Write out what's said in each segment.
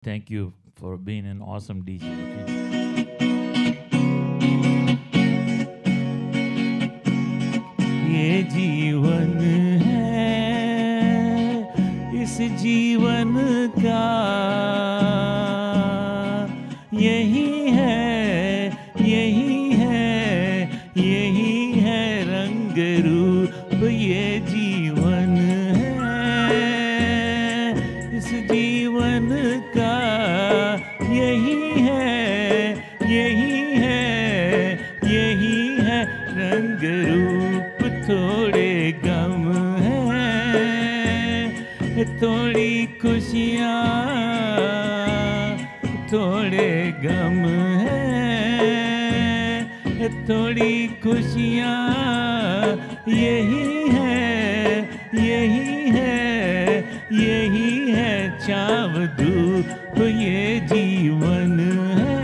Thank you for being an awesome DJ. Okay? ये जीवन है, इस जीवन का यही है, यही है, यही है रंग रूप। ये जीवन है, इस जीवन का यही है, यही है, यही है रंग रूप। थोड़े गम हैं, थोड़ी खुशियाँ, थोड़े गम हैं, थोड़ी खुशियाँ, यही है, यही है, यही है छाँव धूप। ये जीवन है।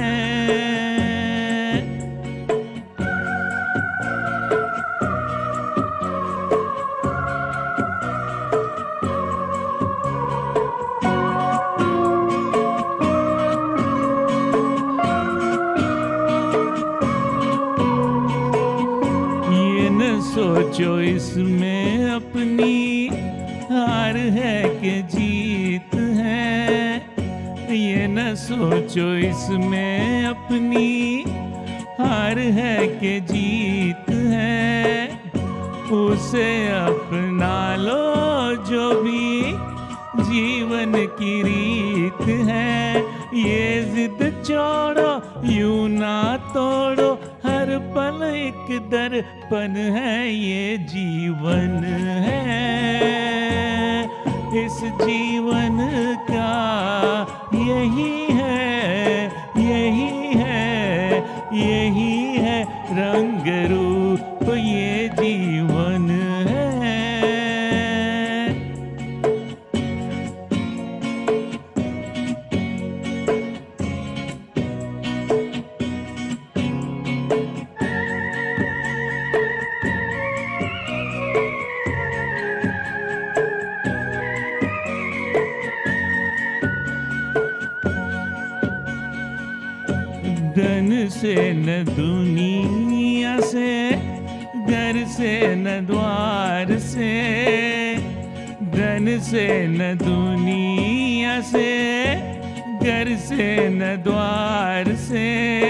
सोचो इसमें अपनी हार है कि जीत है, ये न सोचो इसमें अपनी हार है कि जीत है। उसे अपना लो जो भी जीवन की रीत है। ये जिद छोड़ो, यूं ना तोड़ो, हर पल एक दर्पण है। ये जीवन है, इस जीवन का यही है, यही है, यही है रंग रूप। ये जीवन है। धन से न दुनिया से, घर से न द्वार से, धन से न दुनिया से, घर से न द्वार से।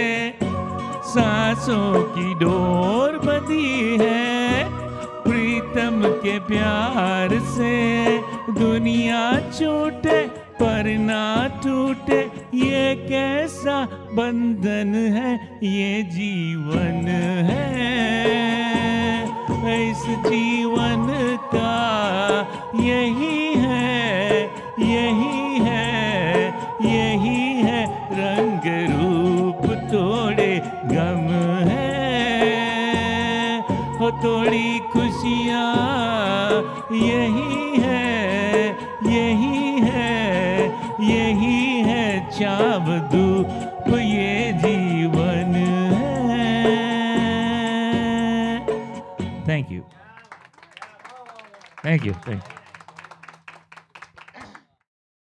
सांसों की डोर बंधी है प्रीतम के प्यार से। दुनिया छूटे पर ना टूटे, ये कैसा बंधन है। ये जीवन है, इस जीवन का यही है, यही है, यही है रंग रूप। थोड़े गम है, हो थोड़ी खुशियाँ, यही है, यही है, यही है छाँव धूप। ये जीवन है। Thank you. Thank you. Thank you.